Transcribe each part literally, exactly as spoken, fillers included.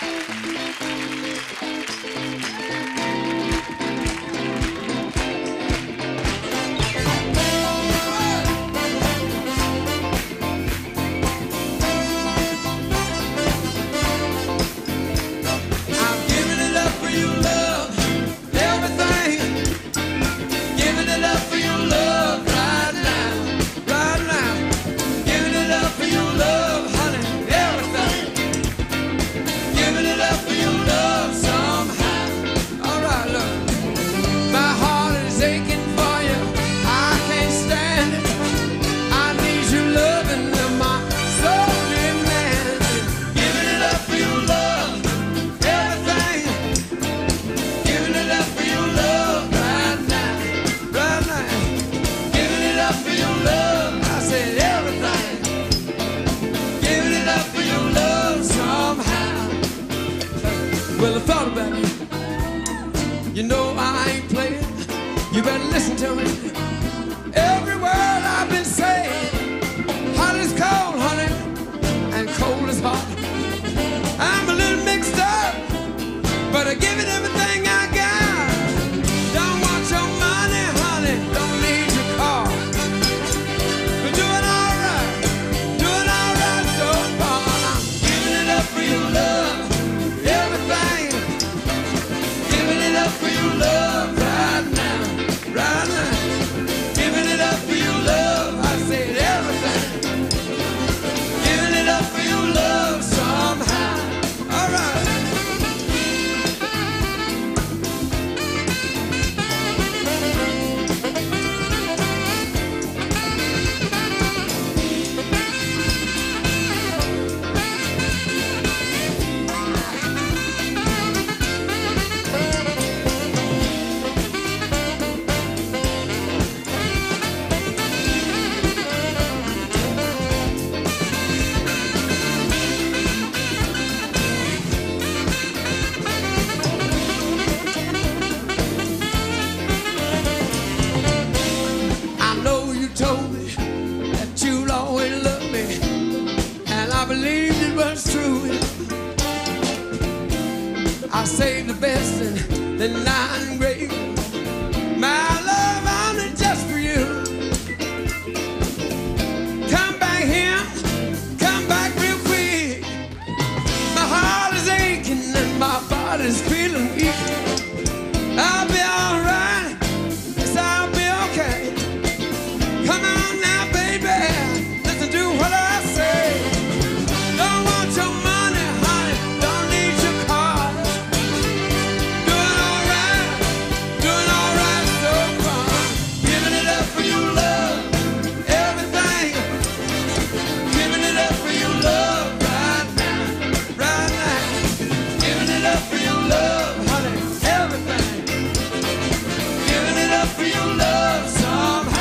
Well, I thought about it. You know I ain't playing. You better listen to me. Every word I've been saying. Hot is cold, honey, and cold is hot. I'm a little mixed up, but I give it everything I got. Don't want your money, honey, don't need your car. We're doing all right, doing all right so far. I'm giving it up for your love, everything. Giving it up for your love right now, right now. Giving it up for your love, I said everything. Giving it up for your love somehow. All right. Told me that you'll always love me, and I believed it was true. I saved the best and the nine great. My love only just for you. Come back here, come back real quick. My heart is aching and my body's feeling weak. I'll be alright, yes I'll be okay. Come on now, baby, listen to what I say. Don't want your money, honey, don't need your car. Doing all right, doing all right so far. Giving it up for your love, everything. Giving it up for your love right now, right now. Giving it up for your love, honey, everything. Giving it up for your love somehow.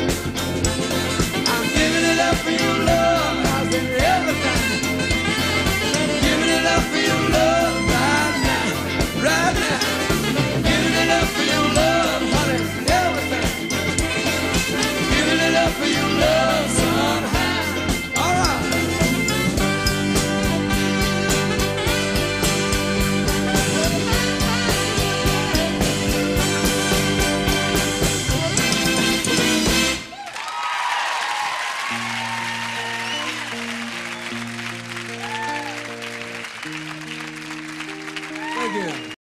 Giving it up for your love, I said everything. Giving it up for your love right now, right now. Giving it up for your love, honey, everything. Giving it up for your love somehow. All right. Thank you.